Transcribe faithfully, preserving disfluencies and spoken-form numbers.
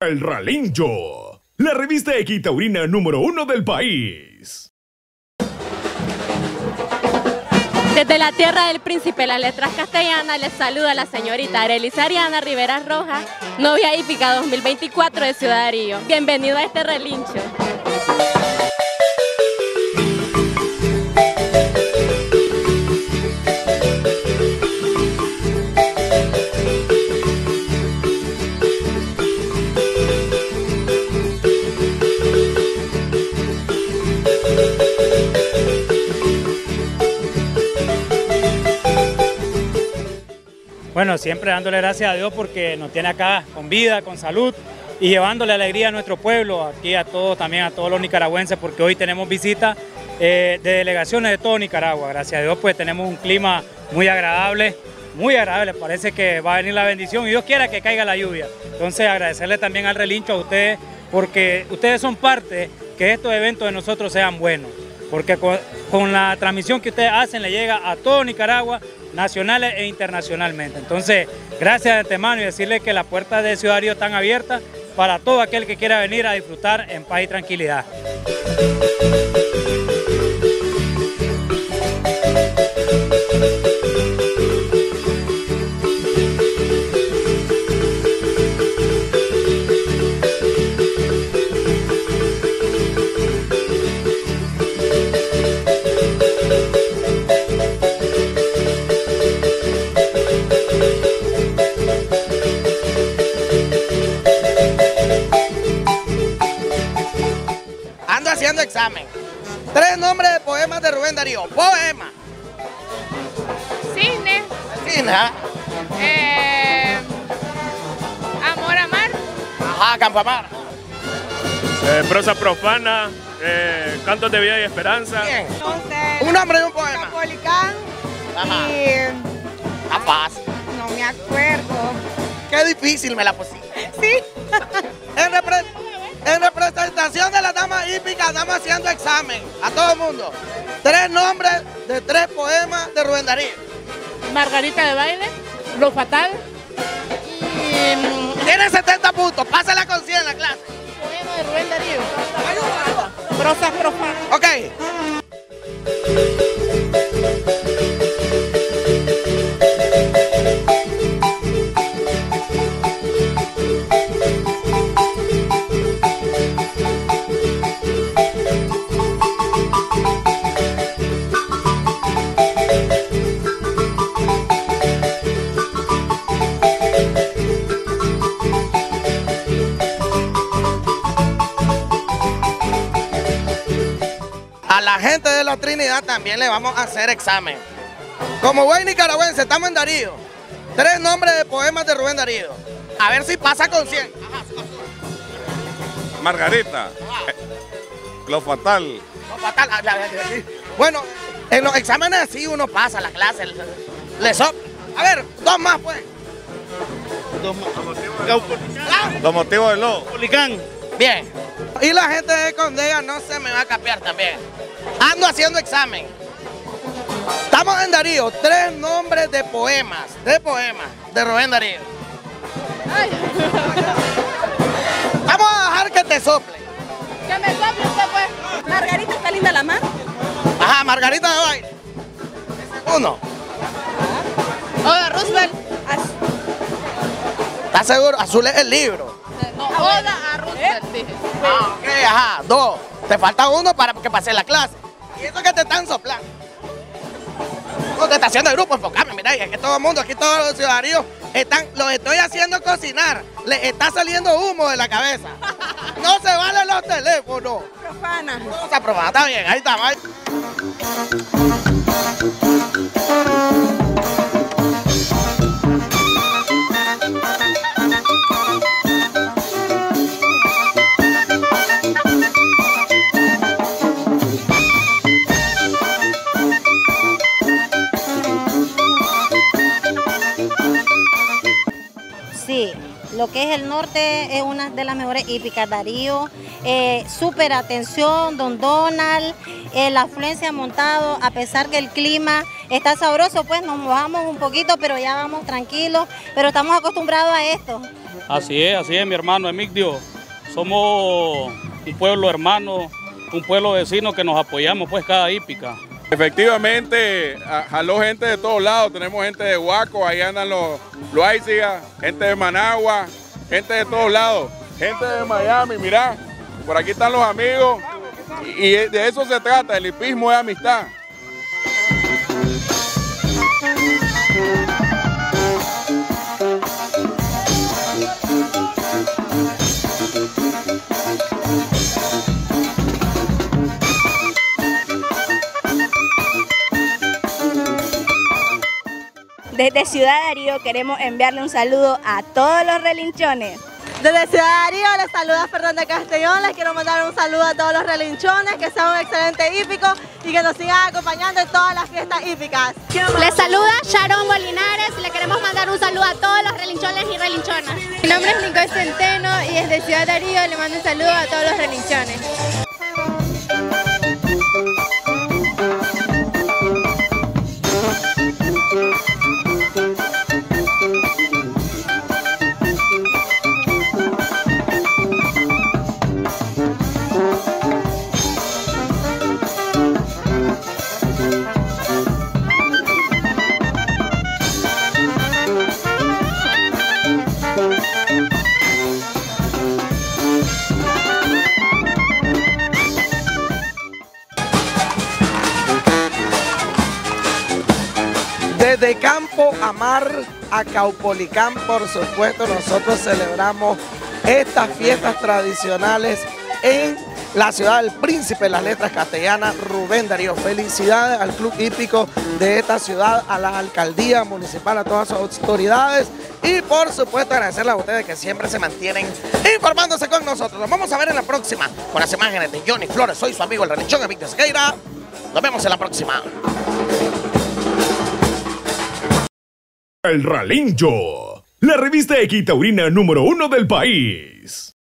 El Relincho, la revista equitaurina número uno del país. Desde la tierra del príncipe, las letras castellanas, les saluda la señorita Arelisa Ariana Rivera Rojas, novia hípica dos mil veinticuatro de Ciudad Darío. Bienvenido a este relincho. Bueno, siempre dándole gracias a Dios porque nos tiene acá con vida, con salud y llevándole alegría a nuestro pueblo, aquí a todos, también a todos los nicaragüenses, porque hoy tenemos visita eh, de delegaciones de todo Nicaragua. Gracias a Dios pues tenemos un clima muy agradable, muy agradable, parece que va a venir la bendición y Dios quiera que caiga la lluvia. Entonces agradecerle también al relincho a ustedes porque ustedes son parte que estos eventos de nosotros sean buenos, porque con, con la transmisión que ustedes hacen le llega a todo Nicaragua, nacionales e internacionalmente. Entonces, gracias de antemano y decirle que las puertas de Ciudad Darío están abiertas para todo aquel que quiera venir a disfrutar en paz y tranquilidad. Haciendo examen. Tres nombres de poemas de Rubén Darío. Poema. Cisne. Cisne, ¿ah? Eh, amor, amar. Ajá, Campamar. Eh, prosa profana, eh, cantos de vida y esperanza. Bien. Entonces, un nombre de un poema. Napolicán. Ajá. Y... A paz. No me acuerdo. Qué difícil me la pusiste. Sí. En, repre en representación de las damas hípicas, estamos haciendo examen a todo el mundo. Tres nombres de tres poemas de Rubén Darío. Margarita de baile, Lo fatal y... Tiene setenta puntos, pásala con cien en la clase. Poema de Rubén Darío. Prosas profanas. Ok. A la gente de la Trinidad también le vamos a hacer examen. Como buen nicaragüense, estamos en Darío. Tres nombres de poemas de Rubén Darío. A ver si pasa con cien. Ajá, Margarita. Eh, lo fatal. Lo fatal. Bueno, en los exámenes así uno pasa la clase. Le, le so... A ver, dos más pues. Dos más. Los motivos del lobo. Policán. Bien. Y la gente de Condega no se me va a capear también. Ando haciendo examen. Estamos en Darío. Tres nombres de poemas. De poemas de Rubén Darío. Ay. Vamos a dejar que te sople. Que me sople usted pues. Margarita está linda la mano. Ajá, Margarita de baile. Uno. Oda Roosevelt. ¿Estás seguro? Azul es el libro. No, Oda a Roosevelt, dije. Ah, ok, ajá. Dos. Te falta uno para que pase la clase. Y eso que te están soplando. No, te está haciendo el grupo, enfocame, mira, es que todo el mundo, aquí todos los ciudadanos están, los estoy haciendo cocinar. Les está saliendo humo de la cabeza. No se valen los teléfonos. Profana. Cosa profana, está bien, ahí está. Ahí. Sí, lo que es el norte es una de las mejores hípicas, Darío, eh, súper atención, don Donald, eh, la afluencia montado, a pesar que el clima está sabroso, pues nos mojamos un poquito, pero ya vamos tranquilos, pero estamos acostumbrados a esto. Así es, así es, mi hermano Emigdio. Somos un pueblo hermano, un pueblo vecino que nos apoyamos pues cada hípica. Efectivamente, jaló gente de todos lados, tenemos gente de Huaco, ahí andan los Loaiziga, gente de Managua, gente de todos lados, gente de Miami, mirá, por aquí están los amigos y, y de eso se trata, el hipismo es amistad. Desde Ciudad Darío queremos enviarle un saludo a todos los relinchones. Desde Ciudad Darío les saluda Fernanda Castellón, les quiero mandar un saludo a todos los relinchones, que sean un excelente hípico y que nos sigan acompañando en todas las fiestas hípicas. Les saluda Sharon Molinares, le queremos mandar un saludo a todos los relinchones y relinchonas. Mi nombre es Nicole Centeno y desde Ciudad Darío le mando un saludo a todos los relinchones. Desde Campo a Mar a Caupolicán, por supuesto, nosotros celebramos estas fiestas tradicionales en la ciudad del Príncipe de las Letras Castellanas, Rubén Darío. Felicidades al Club Hípico de esta ciudad, a la Alcaldía Municipal, a todas sus autoridades y por supuesto agradecerles a ustedes que siempre se mantienen informándose con nosotros. Nos vamos a ver en la próxima con las imágenes de Johnny Flores. Soy su amigo el relinchón Emigdio Sequeira. Nos vemos en la próxima. El Relincho, la revista equitaurina número uno del país.